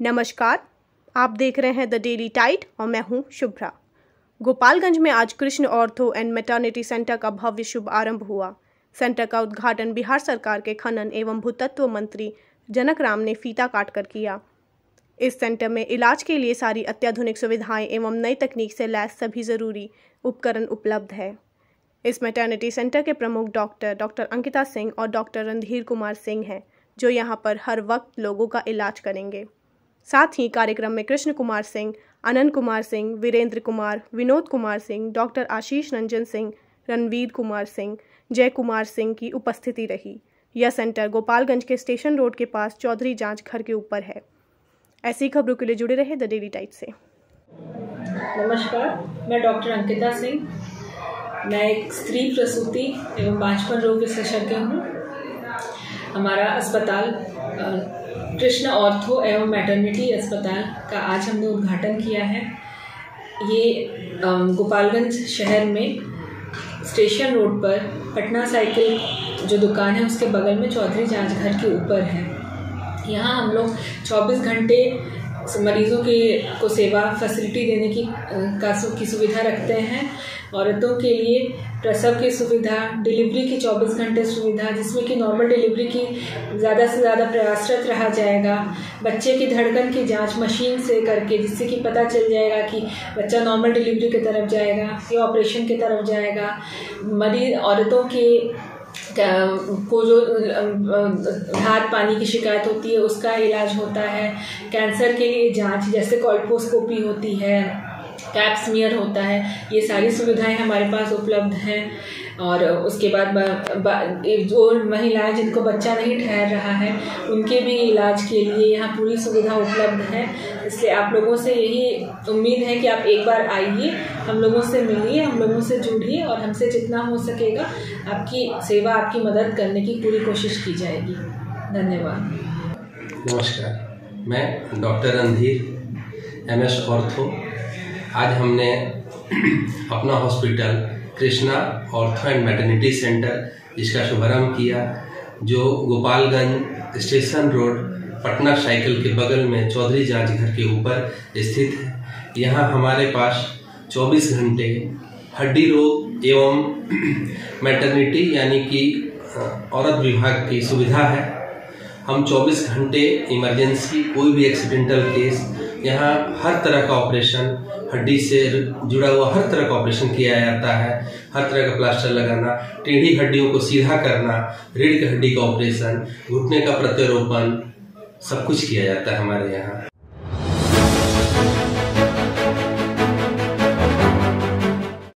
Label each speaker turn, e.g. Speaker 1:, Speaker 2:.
Speaker 1: नमस्कार, आप देख रहे हैं द डेली टाइड और मैं हूं शुभ्रा। गोपालगंज में आज Krishna ortho and maternity centre का भव्य शुभ आरंभ हुआ। सेंटर का उद्घाटन बिहार सरकार के खनन एवं भूतत्व मंत्री जनक राम ने फीता काटकर किया। इस सेंटर में इलाज के लिए सारी अत्याधुनिक सुविधाएं एवं नई तकनीक से लैस सभी ज़रूरी उपकरण उपलब्ध है। इस मैटरनिटी सेंटर के प्रमुख डॉक्टर अंकिता सिंह और डॉक्टर रणधीर कुमार सिंह हैं, जो यहां पर हर वक्त लोगों का इलाज करेंगे। साथ ही कार्यक्रम में कृष्ण कुमार सिंह, अनंत कुमार सिंह, वीरेंद्र कुमार, विनोद कुमार सिंह, डॉक्टर आशीष रंजन सिंह, रणवीर कुमार सिंह, जय कुमार सिंह की उपस्थिति रही। यह सेंटर गोपालगंज के स्टेशन रोड के पास चौधरी जांच घर के ऊपर है। ऐसी खबरों के लिए जुड़े रहे द डेली टाइड से।
Speaker 2: नमस्कार, मैं डॉक्टर अंकिता सिंह। मैं एक स्त्री प्रसूति एवं बांझपन रोग विशेषज्ञ हूँ। हमारा अस्पताल कृष्ण ऑर्थो एवं मैटरनिटी अस्पताल का आज हमने उद्घाटन किया है। ये गोपालगंज शहर में स्टेशन रोड पर पटना साइकिल जो दुकान है उसके बगल में चौधरी जांच घर के ऊपर है। यहाँ हम लोग 24 घंटे मरीज़ों को सेवा फैसिलिटी देने की सुविधा रखते हैं। औरतों के लिए प्रसव की सुविधा, डिलीवरी की 24 घंटे सुविधा, जिसमें कि नॉर्मल डिलीवरी की ज़्यादा से ज़्यादा प्रयासरत रहा जाएगा। बच्चे की धड़कन की जांच मशीन से करके, जिससे कि पता चल जाएगा कि बच्चा नॉर्मल डिलीवरी की तरफ जाएगा या ऑपरेशन की तरफ जाएगा। मरीज औरतों के को जो हाथ पानी की शिकायत होती है उसका इलाज होता है। कैंसर के लिए जांच जैसे कोल्पोस्कोपी होती है, कैप स्मीयर होता है, ये सारी सुविधाएं हमारे पास उपलब्ध हैं। और उसके बाद जो महिलाएं जिनको बच्चा नहीं ठहर रहा है उनके भी इलाज के लिए यहाँ पूरी सुविधा उपलब्ध है। इसलिए आप लोगों से यही उम्मीद है कि आप एक बार आइए, हम लोगों से मिलिए, हम लोगों से जुड़िए और हमसे जितना हो सकेगा आपकी सेवा, आपकी मदद करने की पूरी कोशिश की जाएगी। धन्यवाद।
Speaker 3: नमस्कार, मैं डॉक्टर रणधीर MS ऑर्थो। आज हमने अपना hospital Krishna ortho and maternity centre जिसका शुभारंभ किया, जो Gopalganj station road Patna cycle के बगल में चौधरी जांच घर के ऊपर स्थित है। यहाँ हमारे पास 24 घंटे हड्डी रोग एवं मैटरनिटी यानी कि औरत विभाग की सुविधा है। हम 24 घंटे इमरजेंसी, कोई भी एक्सीडेंटल केस, यहाँ हर तरह का ऑपरेशन, हड्डी से जुड़ा हुआ हर तरह का ऑपरेशन किया जाता है। हर तरह का प्लास्टर लगाना, टेढ़ी हड्डियों को सीधा करना, रीढ़ की हड्डी का ऑपरेशन, घुटने का प्रत्यारोपण, सब कुछ किया जाता है हमारे यहाँ।